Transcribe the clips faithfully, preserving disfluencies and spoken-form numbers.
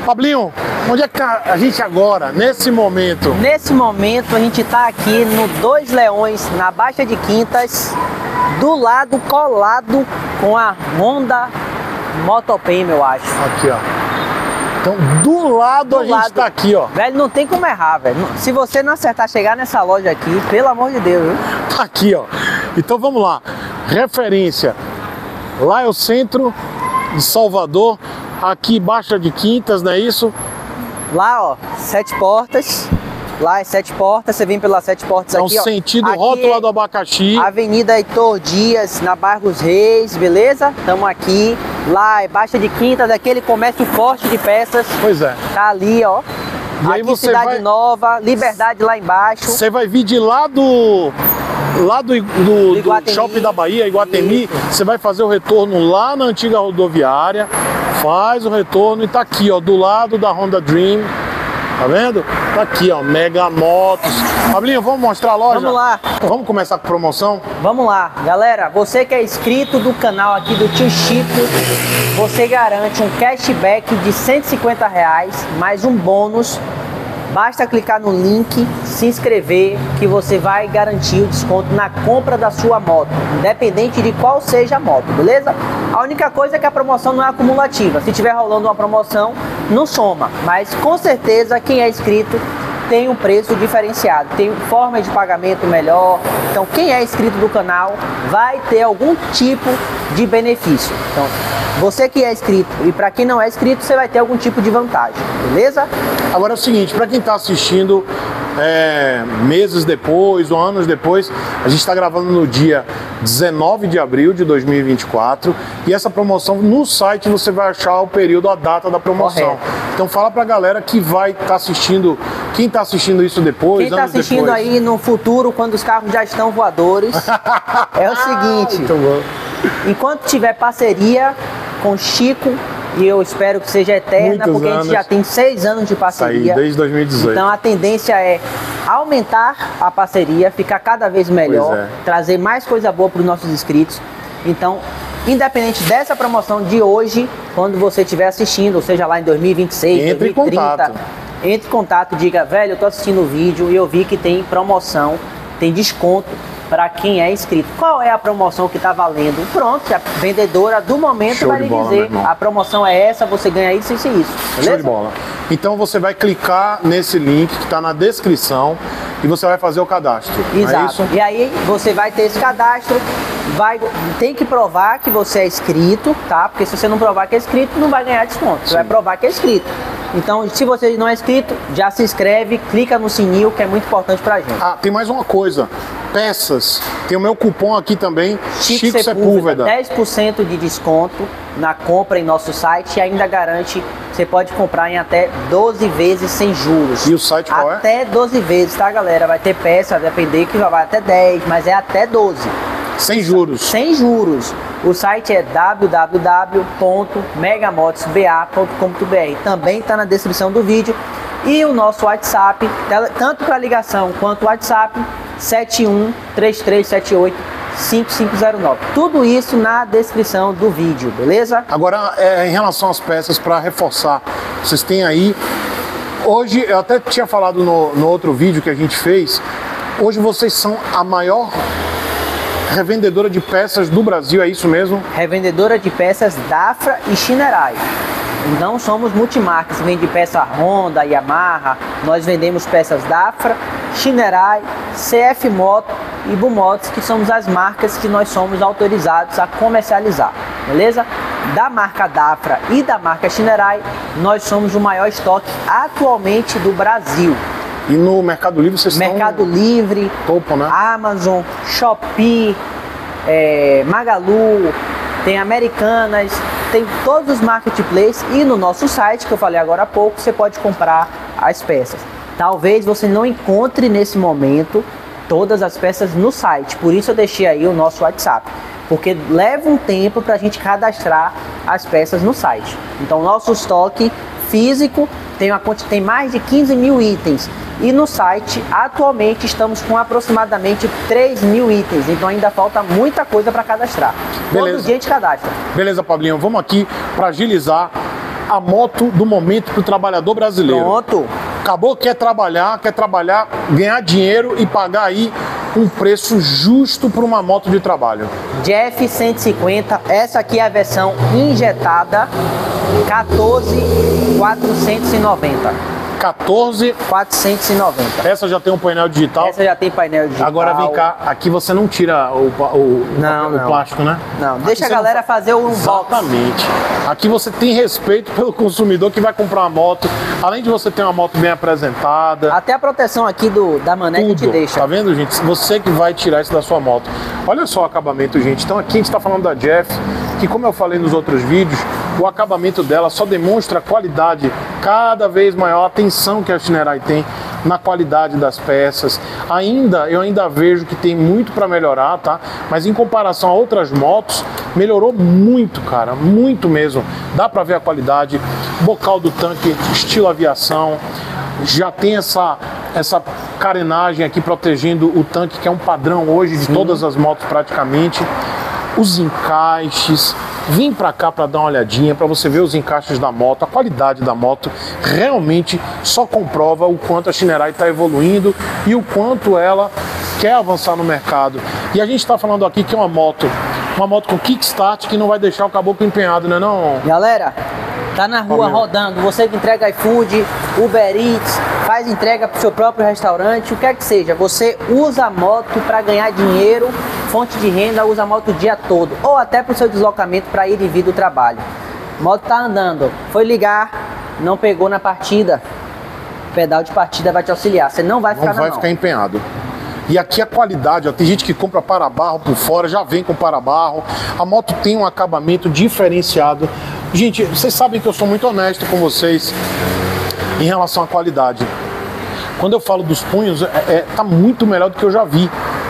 Pablinho, onde é que tá a gente agora, nesse momento? Nesse momento a gente tá aqui no Dois Leões, na Baixa de Quintas, do lado colado com a Honda Motopem, eu acho. Aqui, ó. Então, do lado do a gente lado, tá aqui, ó. Velho, não tem como errar, velho. Se você não acertar chegar nessa loja aqui, pelo amor de Deus, viu? Tá aqui, ó. Então vamos lá. Referência. Lá é o centro de Salvador. Aqui Baixa de Quintas, não é isso? Lá, ó, Sete Portas. Lá é Sete Portas, você vem pelas Sete Portas então, aqui, ó. Sentido aqui rótula do abacaxi. Avenida Heitor Dias, na Barros Reis, beleza? Estamos aqui. Lá é Baixa de Quintas, aquele comércio forte de peças. Pois é. Tá ali, ó. E aqui aí você Cidade vai... Nova, Liberdade lá embaixo. Você vai vir de lá do... Lá do, do, do Shopping da Bahia, Iguatemi. Isso. Você vai fazer o retorno lá na antiga rodoviária. Faz o retorno e tá aqui, ó, do lado da Honda Dream. Tá vendo? Tá aqui, ó, Mega Motos. Pablinho, vamos mostrar a loja? Vamos lá. Vamos começar com promoção? Vamos lá. Galera, você que é inscrito do canal aqui do Tio Chico, você garante um cashback de cento e cinquenta reais, mais um bônus. Basta clicar no link, se inscrever, que você vai garantir o desconto na compra da sua moto, independente de qual seja a moto, beleza? A única coisa é que a promoção não é acumulativa. Se tiver rolando uma promoção, não soma. Mas com certeza quem é inscrito tem um preço diferenciado, tem forma de pagamento melhor. Então quem é inscrito do canal vai ter algum tipo de benefício. Então você que é inscrito e para quem não é inscrito, você vai ter algum tipo de vantagem, beleza? Agora é o seguinte, para quem está assistindo é, meses depois ou anos depois, a gente está gravando no dia dezenove de abril de dois mil e vinte e quatro e essa promoção no site você vai achar o período, a data da promoção. Correto. Então fala para a galera que vai estar tá assistindo, quem está assistindo isso depois, quem está assistindo depois. Aí no futuro, quando os carros já estão voadores, é o seguinte, enquanto tiver parceria com Chico, e eu espero que seja eterna, Muitos porque anos. a gente já tem seis anos de parceria. Saí desde dois mil e dezoito. Então a tendência é aumentar a parceria, ficar cada vez melhor, é. trazer mais coisa boa para os nossos inscritos. Então, independente dessa promoção de hoje, quando você estiver assistindo, ou seja lá em dois mil e vinte e seis, entre dois mil e trinta, em contato. entre em contato, diga, velho, eu tô assistindo o vídeo e eu vi que tem promoção, tem desconto para quem é inscrito. Qual é a promoção que está valendo? Pronto, a vendedora do momento Show vai lhe bola, dizer, a promoção é essa, você ganha isso, isso e isso. Beleza? Show de bola. Então você vai clicar nesse link que está na descrição e você vai fazer o cadastro. Exato. É isso? E aí você vai ter esse cadastro, vai, tem que provar que você é inscrito, tá? Porque se você não provar que é inscrito, não vai ganhar desconto. Você Sim. vai provar que é inscrito. Então, se você não é inscrito, já se inscreve, clica no sininho, que é muito importante pra gente. Ah, tem mais uma coisa. Peças. Tem o meu cupom aqui também, Chico, Chico Sepúlveda. dez por cento de desconto na compra em nosso site e ainda garante, você pode comprar em até doze vezes sem juros. E o site qual é? Até doze vezes, tá, galera? Vai ter peça, vai depender que vai até dez, mas é até doze. Sem juros. Sem juros. O site é w w w ponto megamotos b a ponto com ponto b r. Também está na descrição do vídeo. E o nosso WhatsApp, tanto para ligação quanto o WhatsApp, sete um três três sete oito cinco cinco zero nove. Tudo isso na descrição do vídeo, beleza? Agora, é, em relação às peças, para reforçar, vocês têm aí... Hoje, eu até tinha falado no, no outro vídeo que a gente fez, hoje vocês são a maior... revendedora de peças do Brasil, é isso mesmo? Revendedora de peças Dafra e Shinerai. Não somos multimarcas, vende peça Honda, Yamaha, nós vendemos peças Dafra, Shinerai, C F Moto e Bumotos, que somos as marcas que nós somos autorizados a comercializar, beleza? Da marca Dafra e da marca Shinerai, nós somos o maior estoque atualmente do Brasil. E no Mercado Livre vocês Mercado estão... Livre, topo, né? Amazon, Shopee, é, Magalu, tem Americanas, tem todos os marketplaces e no nosso site, que eu falei agora há pouco, você pode comprar as peças. Talvez você não encontre nesse momento todas as peças no site, por isso eu deixei aí o nosso WhatsApp, porque leva um tempo para a gente cadastrar as peças no site. Então nosso estoque físico tem, uma, tem mais de quinze mil itens e no site atualmente estamos com aproximadamente três mil itens, então ainda falta muita coisa para cadastrar. Beleza. Todo dia a gente cadastra. Beleza, Pablinho, vamos aqui para agilizar. a moto do momento para o trabalhador brasileiro. Pronto. Acabou, quer trabalhar, quer trabalhar, ganhar dinheiro e pagar aí um preço justo para uma moto de trabalho. Jeff cento e cinquenta, essa aqui é a versão injetada, quatorze mil quatrocentos e noventa. quatorze mil quatrocentos e noventa. Essa já tem um painel digital? Essa já tem painel digital. Agora vem cá, aqui você não tira o, o, não, o não. plástico, né? Não, aqui deixa a galera não... fazer um Exatamente. Box. Aqui você tem respeito pelo consumidor que vai comprar uma moto, além de você ter uma moto bem apresentada. Até a proteção aqui do, da maneca te deixa. Tá vendo, gente? Você que vai tirar isso da sua moto. Olha só o acabamento, gente. Então aqui a gente está falando da Jeff, que como eu falei nos outros vídeos, o acabamento dela só demonstra a qualidade cada vez maior, a atenção que a Shinerai tem na qualidade das peças. Ainda, eu ainda vejo que tem muito para melhorar, tá? Mas em comparação a outras motos, melhorou muito, cara, muito mesmo. Dá para ver a qualidade, bocal do tanque, estilo aviação, já tem essa, essa carenagem aqui protegendo o tanque, que é um padrão hoje de Sim. todas as motos praticamente. Os encaixes, vim para cá para dar uma olhadinha, para você ver os encaixes da moto, a qualidade da moto realmente só comprova o quanto a Shinerai está evoluindo e o quanto ela quer avançar no mercado. E a gente está falando aqui que é uma moto, uma moto com kickstart que não vai deixar o caboclo empenhado, né não? Galera, tá na rua rodando, você que entrega iFood, Uber Eats, faz entrega pro seu próprio restaurante, o que é que seja, você usa a moto para ganhar dinheiro, fonte de renda, usa a moto o dia todo, ou até pro seu deslocamento para ir e vir do trabalho. A moto tá andando, foi ligar, não pegou na partida, o pedal de partida vai te auxiliar, você não vai ficar não vai na ficar empenhado. E aqui a qualidade, ó, tem gente que compra para-barro por fora, já vem com para-barro. A moto tem um acabamento diferenciado. Gente, vocês sabem que eu sou muito honesto com vocês em relação à qualidade. Quando eu falo dos punhos, é, é, tá muito melhor do que eu já vi,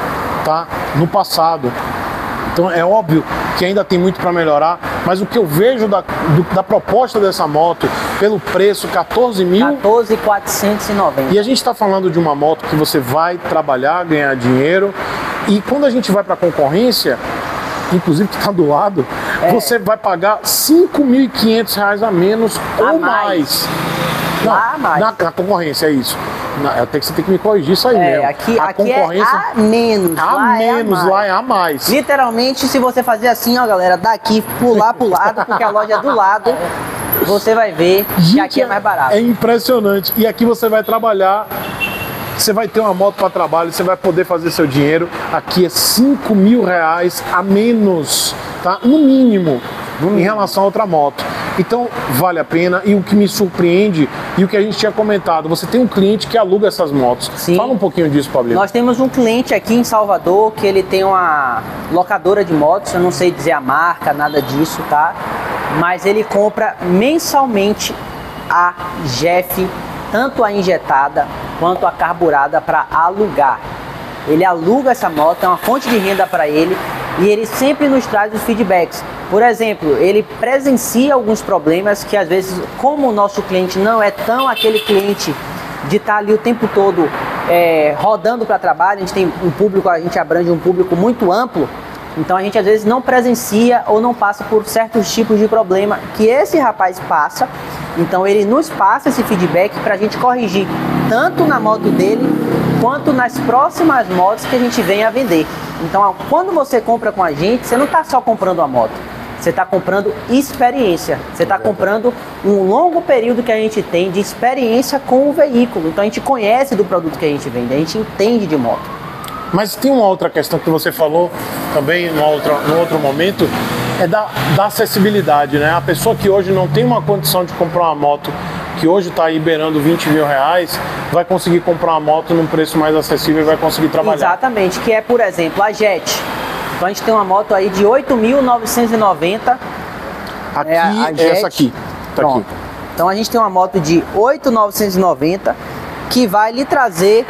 tá? No passado. Então é óbvio que ainda tem muito para melhorar, mas o que eu vejo da, do, da proposta dessa moto, pelo preço, quatorze mil... quatorze mil quatrocentos e noventa. E a gente está falando de uma moto que você vai trabalhar, ganhar dinheiro, e quando a gente vai para a concorrência, inclusive que está do lado, é. você vai pagar cinco mil e quinhentos reais a menos a ou mais. mais. Não, a mais. Na, na concorrência, é isso. Na, até que você tem que me corrigir isso aí é, mesmo. Aqui, a aqui concorrência, é a menos. A lá menos, é a lá é a mais. Literalmente, se você fazer assim, ó, galera, daqui pular pro lado, porque a loja é do lado, você vai ver Gente, que aqui é mais barato. É impressionante. E aqui você vai trabalhar, você vai ter uma moto para trabalho, você vai poder fazer seu dinheiro. Aqui é cinco mil reais a menos, tá? No mínimo, em relação a outra moto. Então vale a pena, e o que me surpreende e o que a gente tinha comentado, você tem um cliente que aluga essas motos. Sim. Fala um pouquinho disso, Paulinho. Nós temos um cliente aqui em Salvador que ele tem uma locadora de motos, eu não sei dizer a marca, nada disso, tá? Mas ele compra mensalmente a Jeff, tanto a injetada quanto a carburada, para alugar. Ele aluga essa moto, é uma fonte de renda para ele, e ele sempre nos traz os feedbacks. Por exemplo, ele presencia alguns problemas que às vezes, como o nosso cliente não é tão aquele cliente de estar ali o tempo todo é, rodando para trabalho, a gente tem um público, a gente abrange um público muito amplo, então a gente às vezes não presencia ou não passa por certos tipos de problema que esse rapaz passa. Então ele nos passa esse feedback para a gente corrigir tanto na moto dele quanto nas próximas motos que a gente vem a vender. Então quando você compra com a gente, você não está só comprando a moto, você está comprando experiência, você está comprando um longo período que a gente tem de experiência com o veículo. Então a gente conhece do produto que a gente vende, a gente entende de moto. Mas tem uma outra questão que você falou também em um outro momento, é da, da acessibilidade, né? A pessoa que hoje não tem uma condição de comprar uma moto, que hoje está aí beirando vinte mil reais, vai conseguir comprar uma moto num preço mais acessível e vai conseguir trabalhar. Exatamente, que é, por exemplo, a Jet. Então a gente tem uma moto aí de oito mil novecentos e noventa. Aqui, é a Jet. Essa aqui. Tá aqui. Então a gente tem uma moto de oito mil novecentos e noventa que vai lhe trazer,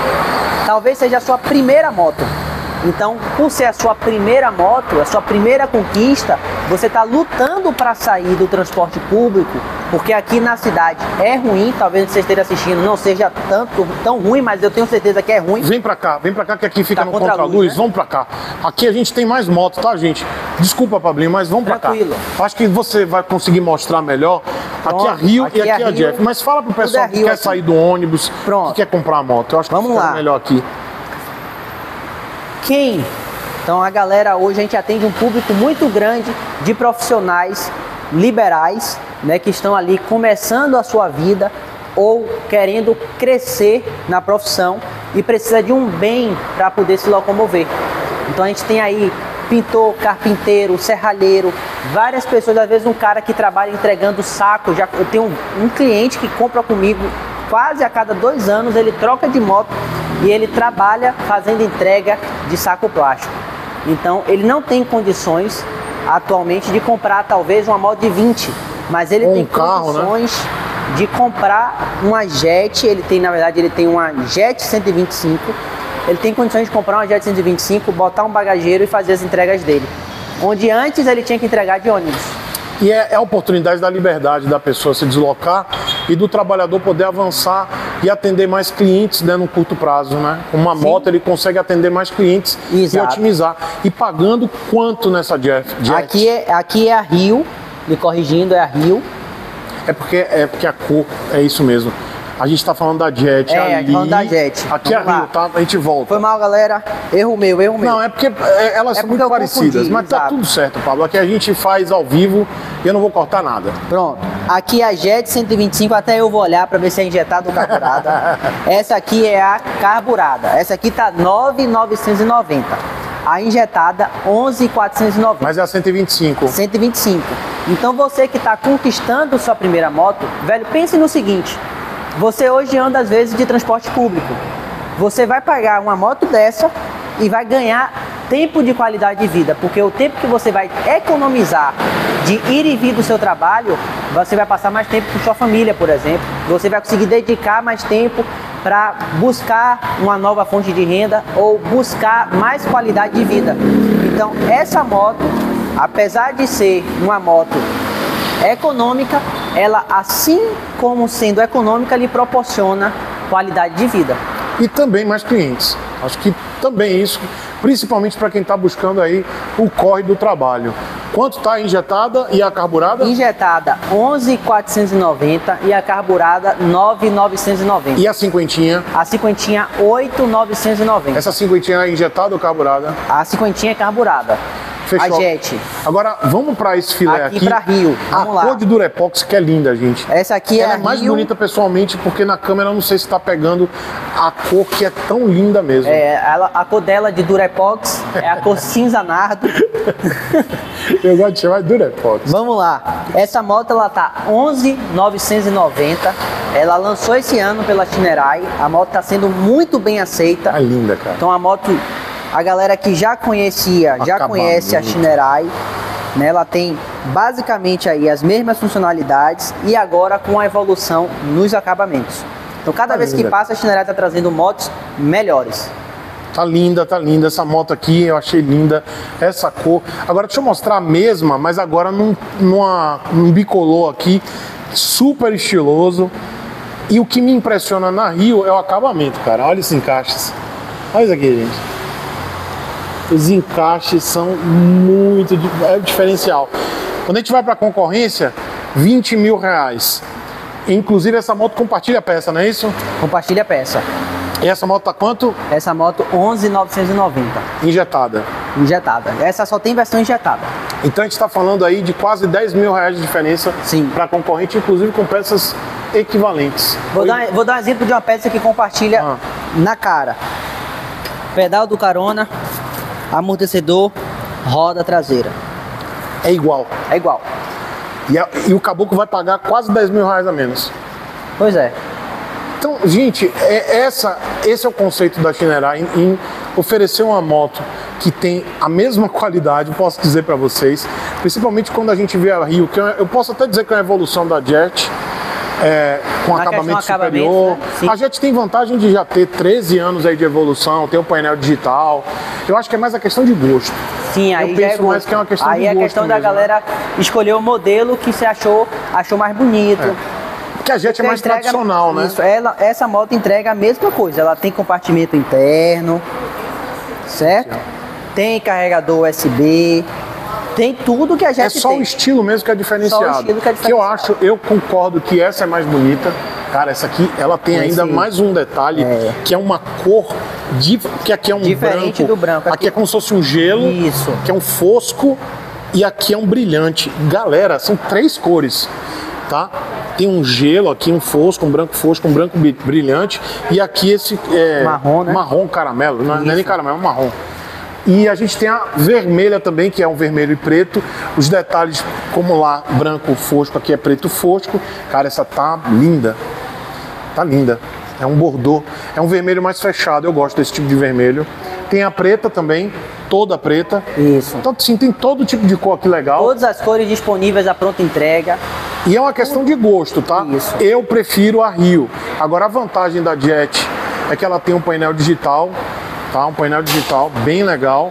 talvez seja a sua primeira moto. Então, por ser a sua primeira moto, a sua primeira conquista, você está lutando para sair do transporte público porque aqui na cidade é ruim, talvez vocês estejam assistindo, não seja tanto, tão ruim, mas eu tenho certeza que é ruim. Vem pra cá, vem pra cá que aqui fica Tá no contra a contraluz, luz, né? vamos pra cá. Aqui a gente tem mais moto, tá, gente? Desculpa, Pablinho, mas vamos pra cá. Tranquilo. Acho que você vai conseguir mostrar melhor. Pronto, aqui é a Rio aqui e aqui é é a Rio, Jeff. Mas fala pro tudo pessoal é que Rio quer aqui. sair do ônibus, Pronto. que quer comprar a moto. Eu acho que Vamos fica lá. melhor aqui. Quem? Então a galera, hoje a gente atende um público muito grande de profissionais liberais, né, que estão ali começando a sua vida ou querendo crescer na profissão e precisa de um bem para poder se locomover. Então a gente tem aí pintor, carpinteiro, serralheiro, várias pessoas, às vezes um cara que trabalha entregando saco. Já, eu tenho um, um cliente que compra comigo quase a cada dois anos, ele troca de moto e ele trabalha fazendo entrega de saco plástico. Então ele não tem condições atualmente de comprar talvez uma moto de vinte, mas ele Ou um tem carro, condições, né, de comprar uma Jet. Ele tem, na verdade, ele tem uma Jet cento e vinte e cinco. Ele tem condições de comprar uma Jet cento e vinte e cinco, botar um bagageiro e fazer as entregas dele. Onde antes ele tinha que entregar de ônibus. E é, é a oportunidade da liberdade da pessoa se deslocar e do trabalhador poder avançar e atender mais clientes, né, no curto prazo, né? Com uma Sim. moto ele consegue atender mais clientes Exato. e otimizar. E pagando quanto nessa Jeff? Jet? Aqui é, aqui é a Rio, me corrigindo, é a Rio. É porque, é porque a cor é isso mesmo. A gente tá falando da Jet É, ali. falando da Jet. Aqui é a Vamos lá. Rio, tá? A gente volta. Foi mal, galera. Erro meu, erro meu. Não, é porque é, elas É são porque muito eu parecidas, confundi, mas tá exato. tudo certo, Pablo. Aqui a gente faz ao vivo e eu não vou cortar nada. Pronto. Aqui a Jet cento e vinte e cinco, até eu vou olhar para ver se é injetada ou carburada. Essa aqui é a carburada. Essa aqui tá nove mil novecentos e noventa. A injetada onze mil quatrocentos e noventa. Mas é a cento e vinte e cinco. cento e vinte e cinco. Então você que está conquistando sua primeira moto, velho, pense no seguinte: você hoje anda às vezes de transporte público. Você vai pagar uma moto dessa e vai ganhar tempo de qualidade de vida, porque o tempo que você vai economizar de ir e vir do seu trabalho, você vai passar mais tempo com sua família, por exemplo. Você vai conseguir dedicar mais tempo para buscar uma nova fonte de renda ou buscar mais qualidade de vida. Então, essa moto, apesar de ser uma moto econômica, ela, assim como sendo econômica, lhe proporciona qualidade de vida. E também mais clientes. Acho que também isso, principalmente para quem está buscando aí o corre do trabalho. Quanto está a injetada e a carburada? Injetada onze mil quatrocentos e noventa e a carburada nove mil novecentos e noventa. E a cinquentinha? A cinquentinha oito mil novecentos e noventa. Essa cinquentinha é injetada ou carburada? A cinquentinha é carburada. Fechou. A Jet. Agora, vamos para esse filé aqui. Aqui pra Rio. Vamos a lá. cor de Durepox, que é linda, gente. Essa aqui Ela é é a mais Rio. bonita pessoalmente, porque na câmera eu não sei se está pegando a cor que é tão linda mesmo. É, ela, a cor dela de Durepox é a cor cinza nardo. Eu gosto de chamar de Durepox. Vamos lá. Essa moto ela tá onze mil novecentos e noventa. Ela lançou esse ano pela Shinerai. A moto está sendo muito bem aceita. É linda, cara. Então a moto, a galera que já conhecia, já Acabamento. conhece a Shinerai, né? Ela tem basicamente aí as mesmas funcionalidades e agora com a evolução nos acabamentos. Então cada Tá vez que linda. passa a Shinerai está trazendo motos melhores. Tá linda, tá linda. Essa moto aqui eu achei linda. Essa cor. Agora deixa eu mostrar a mesma, mas agora num, numa, num bicolor aqui, super estiloso. E o que me impressiona na Rio é o acabamento, cara. Olha esses encaixes. Olha isso aqui, gente. Os encaixes são muito... é o diferencial. Quando a gente vai para concorrência, vinte mil reais. Inclusive essa moto compartilha a peça, não é isso? Compartilha a peça. E essa moto tá quanto? Essa moto onze mil novecentos e noventa. Injetada. Injetada. Essa só tem versão injetada. Então a gente está falando aí de quase dez mil reais de diferença Sim. para concorrente, inclusive com peças equivalentes. Vou dar, vou dar um exemplo de uma peça que compartilha Ah. na cara. Pedal do carona, amortecedor, roda traseira. É igual. É igual. E, a- e o caboclo vai pagar quase dez mil reais a menos. Pois é. Então, gente, é essa, esse é o conceito da Shinerai em, em oferecer uma moto que tem a mesma qualidade, posso dizer para vocês, principalmente quando a gente vê a Rio, que é- eu posso até dizer que é uma evolução da Jet, é, com Na acabamento questão acabamento, superior. né? Sim. A Jet tem vantagem de já ter treze anos aí de evolução, tem o painel digital. Eu acho que é mais a questão de gosto. Sim, aí eu já penso é mais que é uma questão aí de é a gosto questão da mesmo, galera escolher o modelo que você achou, achou mais bonito. É. Porque a Jet é mais entrega, tradicional, né? Isso, ela, essa moto entrega a mesma coisa. Ela tem compartimento interno, certo? Tem carregador U S B, tem tudo que a Jet É só tem. o estilo mesmo que é diferenciado. Só o estilo que é Que eu diferenciado. acho, eu concordo que essa é mais bonita. Cara, essa aqui, ela tem Esse- ainda mais um detalhe, É. que é uma cor, de, que aqui é um Diferente branco. do branco. Aqui é como se fosse um gelo, Isso. que é um fosco, e aqui é um brilhante. Galera, são três cores, tá? Tem um gelo aqui, um fosco, um branco fosco, um branco bi- brilhante, e aqui esse é, Marrom, né? marrom caramelo, não é, não é nem Isso. caramelo, é um marrom. E a gente tem a vermelha também, que é um vermelho e preto. Os detalhes, como lá, branco fosco, aqui é preto fosco. Cara, essa tá linda. Tá linda. É um bordô. É um vermelho mais fechado. Eu gosto desse tipo de vermelho. Tem a preta também, toda preta. Isso. Então, sim, tem todo tipo de cor aqui legal. Todas as cores disponíveis à pronta entrega. E é uma questão de gosto, tá? Isso. Eu prefiro a Rio. Agora, a vantagem da Jet é que ela tem um painel digital, tá? Um painel digital bem legal.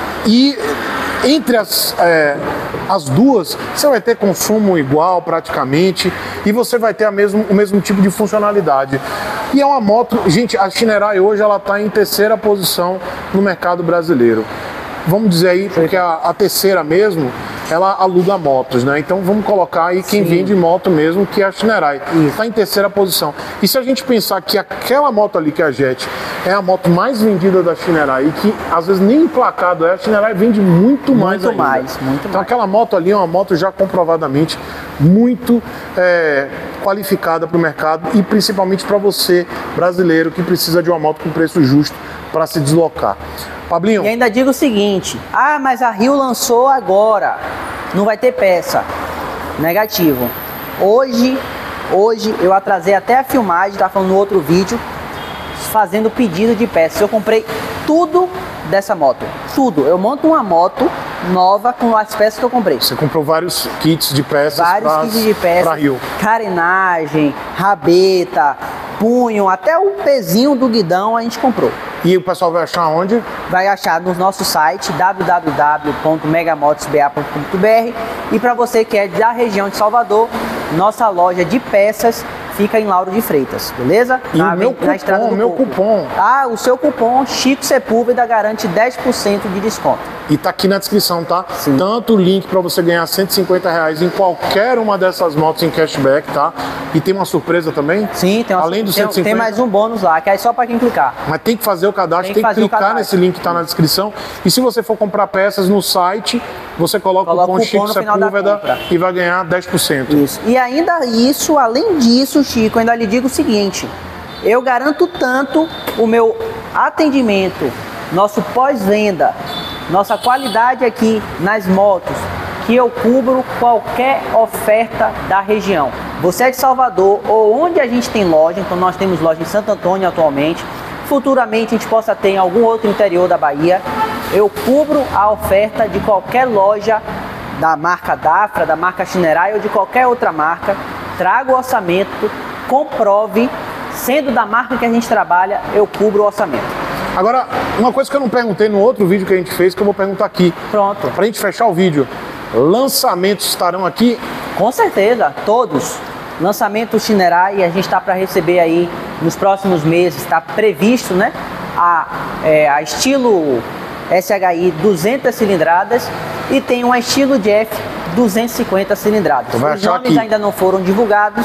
E entre as, é, as duas, você vai ter consumo igual praticamente e você vai ter a mesmo, o mesmo tipo de funcionalidade. E é uma moto, gente, a Shinerai hoje ela está em terceira posição no mercado brasileiro. Vamos dizer aí, porque a, a terceira mesmo, ela aluga motos, né? Então vamos colocar aí quem Sim. vende moto mesmo, que é a Shinerai. Isso. Está em terceira posição. E se a gente pensar que aquela moto ali, que é a Jet, é a moto mais vendida da Shinerai e que às vezes nem emplacado é, a Shinerai vende muito mais Muito ainda. mais, muito Então mais. aquela moto ali é uma moto já comprovadamente muito é, qualificada para o mercado e principalmente para você, brasileiro, que precisa de uma moto com preço justo para se deslocar. Pablinho, E ainda digo o seguinte: ah, mas a Rio lançou agora, não vai ter peça. Negativo. Hoje, hoje eu atrasei até a filmagem, tá falando no outro vídeo, fazendo pedido de peças. Eu comprei tudo dessa moto, tudo. Eu monto uma moto nova com as peças que eu comprei. você comprou vários kits de peças Vários para kits de peças, Rio. carenagem, rabeta, punho, até o pezinho do guidão a gente comprou. E o pessoal vai achar onde? Vai achar no nosso site w w w ponto megamotosba ponto com ponto b r e para você que é da região de Salvador, nossa loja de peças fica em Lauro de Freitas, beleza? E o meu cupom, do o meu Coco. cupom. Ah, o seu cupom Chico Sepúlveda garante dez por cento de desconto. E tá aqui na descrição, tá? Sim. Tanto o link para você ganhar cento e cinquenta reais em qualquer uma dessas motos em cashback, tá? E tem uma surpresa também? Sim, tem, uma, Além do tem, cento e cinquenta? tem mais um bônus lá, que é só para quem clicar. Mas tem que fazer o cadastro, Tem tem que que, fazer o clicar cadastro. nesse link que tá na descrição. E se você for comprar peças no site, você coloca, Coloca o o cupom cupom Chico no final da Sepúlveda compra. e vai ganhar dez por cento. Isso. E ainda isso, além disso, Chico, eu ainda lhe digo o seguinte: eu garanto tanto o meu atendimento, nosso pós-venda, nossa qualidade aqui nas motos, que eu cubro qualquer oferta da região. Você é de Salvador ou onde a gente tem loja, então nós temos loja em Santo Antônio atualmente, futuramente a gente possa ter em algum outro interior da Bahia, eu cubro a oferta de qualquer loja da marca Dafra, da marca Shinerai ou de qualquer outra marca, trago o orçamento, comprove, sendo da marca que a gente trabalha, eu cubro o orçamento. Agora, uma coisa que eu não perguntei no outro vídeo que a gente fez, que eu vou perguntar aqui. Pronto. Pra gente fechar o vídeo, lançamentos estarão aqui? Com certeza, todos. Lançamento Shinerai, a gente está para receber aí nos próximos meses, está previsto, né? A, é, a estilo S H I duzentas cilindradas e tem uma estilo Jeff duzentas e cinquenta cilindradas. Vai Os achar nomes aqui. ainda não foram divulgados,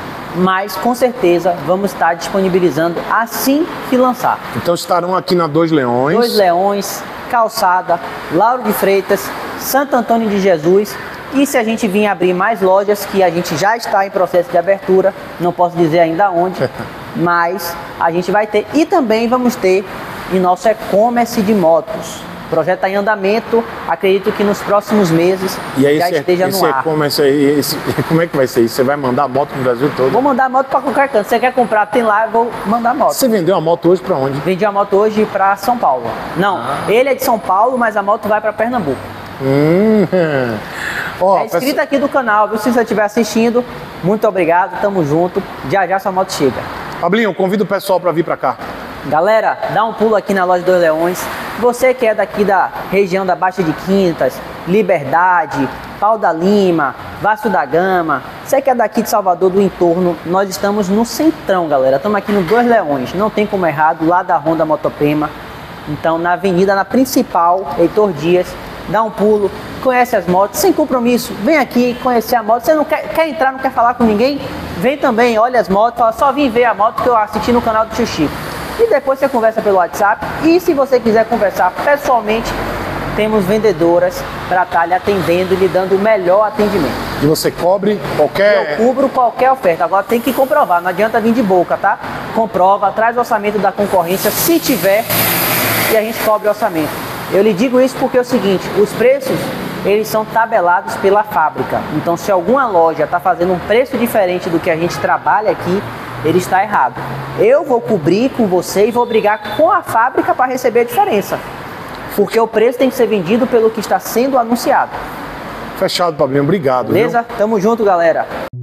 mas com certeza vamos estar disponibilizando assim que lançar. Então estarão aqui na Dois Leões. Dois Leões, Calçada, Lauro de Freitas, Santo Antônio de Jesus. E se a gente vir abrir mais lojas, que a gente já está em processo de abertura, não posso dizer ainda onde, mas a gente vai ter. E também vamos ter em nosso e-commerce de motos. O projeto está em andamento, acredito que nos próximos meses E aí já esse, esteja esse no ar. e-commerce aí, esse- como é que vai ser isso? Você vai mandar moto pro Brasil todo? Vou mandar moto para qualquer canto. Você quer comprar, tem lá, eu vou mandar moto. Você vendeu a moto hoje pra onde? Vendi a moto hoje para São Paulo. Não, ele é de São Paulo, mas a moto vai para Pernambuco. Hum. Ó, É inscrito aqui do canal, viu? Se você estiver assistindo, muito obrigado, tamo junto. Já já sua moto chega. Pablinho, convido o pessoal pra vir pra cá. Galera, dá um pulo aqui na loja Dois Leões. Você que é daqui da região da Baixa de Quintas, Liberdade, Pau da Lima, Vasco da Gama, você que é daqui de Salvador, do entorno, nós estamos no centrão, galera. Estamos aqui no Dois Leões, não tem como errar, do lado da Honda Motopema. Então, na avenida, na principal, Heitor Dias, dá um pulo, conhece as motos, sem compromisso, vem aqui conhecer a moto. Você não quer, quer entrar, não quer falar com ninguém? Vem também, olha as motos, fala, só vim ver a moto que eu assisti no canal do Tio Chico. E depois você conversa pelo WhatsApp. E se você quiser conversar pessoalmente, temos vendedoras para estar lhe atendendo e lhe dando o melhor atendimento. E você cobre qualquer... Eu cubro qualquer oferta. Agora tem que comprovar, não adianta vir de boca, tá? Comprova, traz o orçamento da concorrência, se tiver, e a gente cobre o orçamento. Eu lhe digo isso porque é o seguinte, os preços, eles são tabelados pela fábrica. Então, se alguma loja está fazendo um preço diferente do que a gente trabalha aqui, ele está errado. Eu vou cobrir com você e vou brigar com a fábrica para receber a diferença. Porque o preço tem que ser vendido pelo que está sendo anunciado. Fechado, Pablinho. Obrigado. Beleza? Viu? Tamo junto, galera.